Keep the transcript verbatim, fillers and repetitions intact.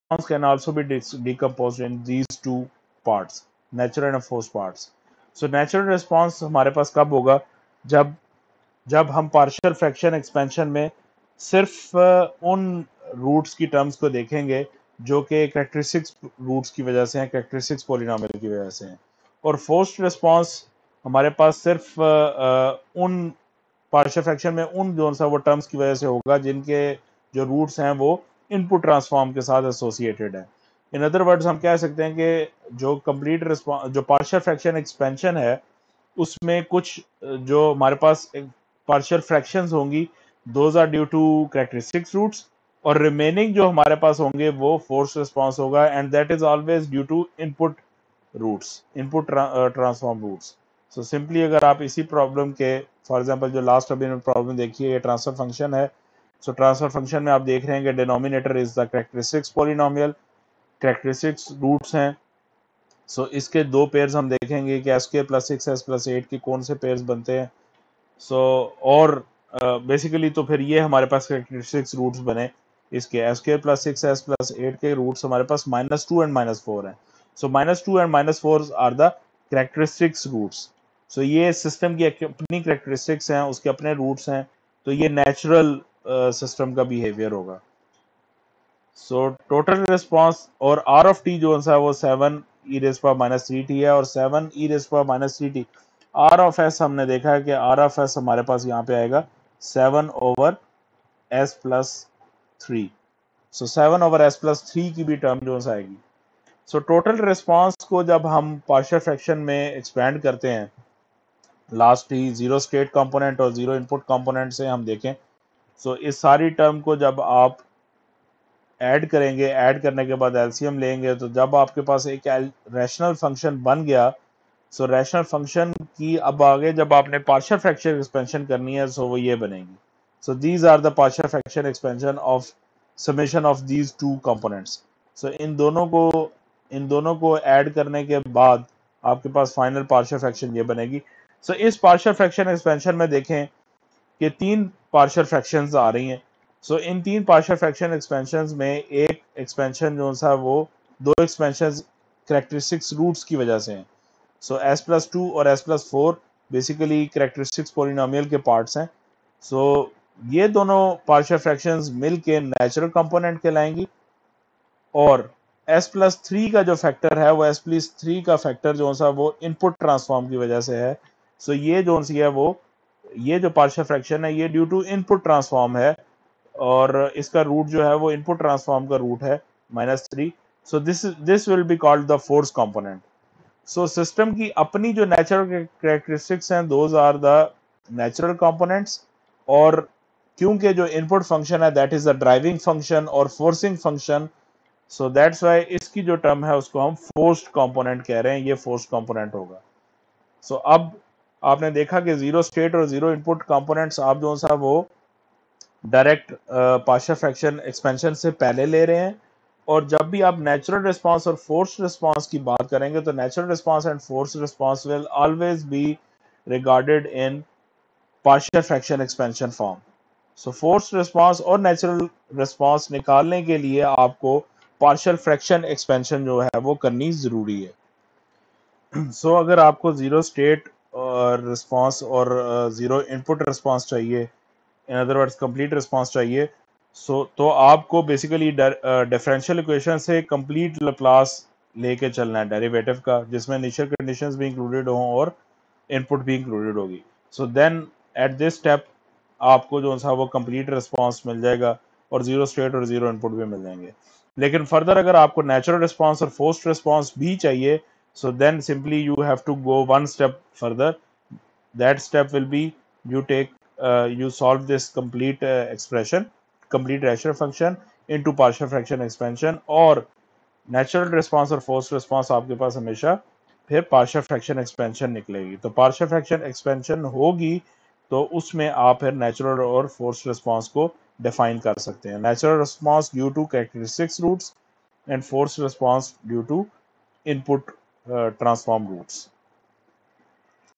can also be decomposed in these two parts, natural and forced parts. So natural response हमारे पास कब होगा, जब जब हम पार्शियल फ्रैक्शन एक्सपेंशन में सिर्फ उन रूट्स की टर्म्स को देखेंगे जो कि कैरेक्टरिस्टिक्स रूट्स की वजह से हैं, कैरेक्टरिस्टिक्स पॉलिनोमियल की वजह से हैं, और फोर्स्ड रिस्पांस हमारे पास सिर्फ उन पार्शियल फ्रैक्शन में उन जो सा वो टर्म्स की वजह से होगा जिनके जो रूट्स हैं वो इनपुट ट्रांसफॉर्म के साथ एसोसिएटेड है। इन अदर वर्ड्स हम कह सकते हैं कि जो कंप्लीट रिस्पांस जो पार्शियल फ्रैक्शन एक्सपेंशन है उसमें कुछ जो हमारे पास पार्शियल फ्रैक्शंस होंगी those are due to characteristics roots, और रिमेनिंग जो हमारे पास होंगे वो फोर्स रिस्पांस होगा, and that is always due to input roots, input transform roots. So simply अगर आप इसी प्रॉब्लम के फॉर एग्जांपल जो लास्ट अभी प्रॉब्लम देखी है, ये ट्रांसफर फंक्शन है। सो ट्रांसफर फंक्शन में आप देख रहे हैं कि denominator is the characteristics polynomial, characteristics roots हैं। सो so, इसके दो पेयर्स हम देखेंगे कि S square plus six S plus eight के कौन से पेयर्स बनते हैं। सो so, और बेसिकली uh, तो फिर ये हमारे पास कैरेक्टरिस्टिक्स रूट्स बने इसके S square plus six S plus eight के रूट्स हमारे पास minus two and minus four हैं। So minus two and minus four are the characteristics roots. So ये सिस्टम की अपनी कैरेक्टरिस्टिक्स हैं, उसके अपने रूट्स हैं, तो ये नेचुरल सिस्टम uh, का बिहेवियर होगा। सो टोटल रिस्पांस और आर ऑफ टी जो है वो seven E raise power minus three T है और seven E raise power minus three T. R of S हमने देखा है कि आर ऑफ एस हमारे पास यहाँ पे आएगा seven over S plus three. So seven over S plus three की भी टर्म जो है आएगी। सो टोटल रिस्पांस को जब हम पार्शियल फ्रैक्शन में एक्सपेंड करते हैं, लास्ट ही जीरो स्टेट कंपोनेंट और जीरो इनपुट कंपोनेंट से हम देखें, सो so, इस सारी टर्म को जब आप ऐड करेंगे, ऐड करने के बाद एलसीएम लेंगे, तो जब आपके पास एक रैशनल फंक्शन बन गया, सो रैशनल फंक्शन की अब आगे जब आपने पार्शियल फ्रैक्शन एक्सपेंशन करनी है, सो वो ये बनेगी। So these are the partial fraction expansion of summation of these two components. So इन दोनों को इन दोनों को ऐड करने के बाद आपके पास फाइनल पार्शियल फ्रैक्शन ये बनेगी। सो so, इस पार्शियल फ्रैक्शन एक्सपेंशन में देखें कि तीन पार्शियल फ्रैक्शंस आ रही हैं। सो so, इन तीन पार्शियल फ्रैक्शन एक्सपेंशंस में एक एक्सपेंशन जो सा वो दो एक्सपेंशंस कैरेक्टरिस्टिक्स रूट्स की वजह से हैं। सो एस प्लस टू और S plus four basically characteristics polynomial के पार्ट्स हैं। सो so, ये दोनों पार्शियल फ्रैक्शंस मिल के नेचुरल कंपोनेंट कहलाएंगी, और एस प्लस थ्री का जो फैक्टर है वो एस प्लस थ्री का फैक्टर जो सा वो इनपुट ट्रांसफॉर्म की वजह से है। सो so, ये जो सी है वो ये जो पार्शियल फ्रैक्शन है ये ड्यू टू इनपुट ट्रांसफॉर्म है, और इसका रूट जो है वो इनपुट ट्रांसफॉर्म का रूट है minus three. So this this will be called the force component. So system की अपनी जो नेचुरल कैरेक्टरिस्टिक्स हैं those are the natural components, और क्योंकि जो इनपुट फंक्शन है that is the driving function और forcing function, so that's why इसकी जो टर्म है उसको हम फोर्स्ड कंपोनेंट कह रहे हैं, ये फोर्स्ड कंपोनेंट होगा। सो so, अब आपने देखा कि जीरो स्टेट और जीरो इनपुट कंपोनेंट्स आप जो सा वो डायरेक्ट पार्शियल फ्रैक्शन एक्सपेंशन से पहले ले रहे हैं, और जब भी आप नेचुरल रिस्पांस और फोर्स्ड रिस्पांस की बात करेंगे तो natural response and forced response will always be regarded in partial fraction expansion form. So forced response और नेचुरल रिस्पांस निकालने के लिए आपको पार्शियल फ्रैक्शन एक्सपेंशन जो है वो करनी जरूरी है। सो so, अगर आपको जीरो स्टेट और रिस्पांस और जीरो इनपुट रिस्पांस चाहिए, in other words complete response चाहिए, सो so, तो आपको बेसिकली डिफरेंशियल इक्वेशन से कंप्लीट लैप्लास लेके चलना है डेरिवेटिव का, जिसमें इनिशियल कंडीशंस भी इंक्लूडेड हों और इनपुट भी इंक्लूडेड होगी। So then at this step आपको जो सा वो कंप्लीट रिस्पांस मिल जाएगा और जीरो स्टेट और जीरो इनपुट भी मिल जाएंगे। लेकिन फर्दर अगर आपको नेचुरल रिस्पांस और फोर्स्ड रिस्पांस भी चाहिए, so then simply you have to go one step further. That step will be you take uh, you solve this complete uh, expression, complete rational function into partial fraction expansion, और natural response और forced response आपके पास हमेशा फिर partial fraction expansion निकलेगी। तो partial fraction expansion होगी तो उसमें आप फिर natural और forced response को define कर सकते हैं। Natural response due to characteristics roots and forced response due to input uh, transform roots.